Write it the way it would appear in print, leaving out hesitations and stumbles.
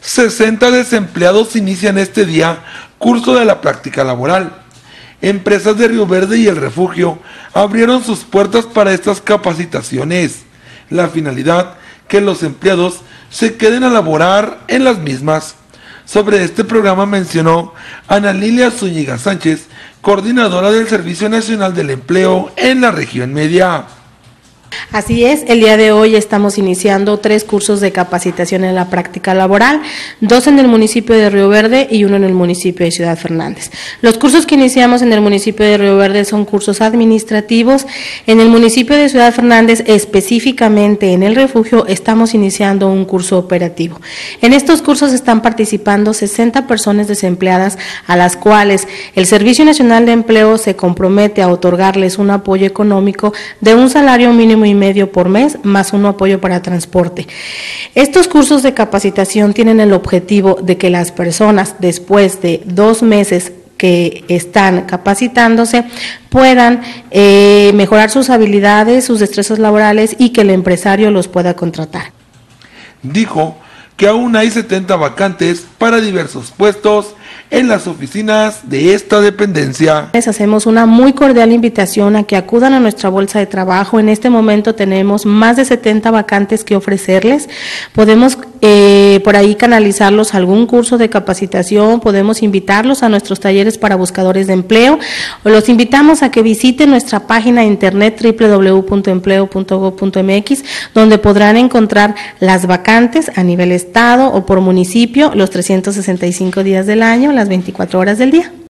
60 desempleados inician este día curso de la práctica laboral. Empresas de Río Verde y El Refugio abrieron sus puertas para estas capacitaciones. La finalidad, que los empleados se queden a laborar en las mismas. Sobre este programa mencionó Ana Lilia Zúñiga Sánchez, coordinadora del Servicio Nacional del Empleo en la región media. Así es, el día de hoy estamos iniciando 3 cursos de capacitación en la práctica laboral, 2 en el municipio de Río Verde y 1 en el municipio de Ciudad Fernández. Los cursos que iniciamos en el municipio de Río Verde son cursos administrativos. En el municipio de Ciudad Fernández, específicamente en El Refugio, estamos iniciando un curso operativo. En estos cursos están participando 60 personas desempleadas, a las cuales el Servicio Nacional de Empleo se compromete a otorgarles un apoyo económico de un salario mínimo y medio por mes, más un apoyo para transporte. Estos cursos de capacitación tienen el objetivo de que las personas, después de 2 meses que están capacitándose, puedan mejorar sus habilidades, sus destrezas laborales y que el empresario los pueda contratar. Dijo que aún hay 70 vacantes para diversos puestos en las oficinas de esta dependencia. Les hacemos una muy cordial invitación a que acudan a nuestra bolsa de trabajo. En este momento tenemos más de 70 vacantes que ofrecerles. Podemos por ahí canalizarlos a algún curso de capacitación, podemos invitarlos a nuestros talleres para buscadores de empleo, o los invitamos a que visiten nuestra página de internet www.empleo.gov.mx, donde podrán encontrar las vacantes a nivel estado o por municipio, los 365 días del año, las 24 horas del día.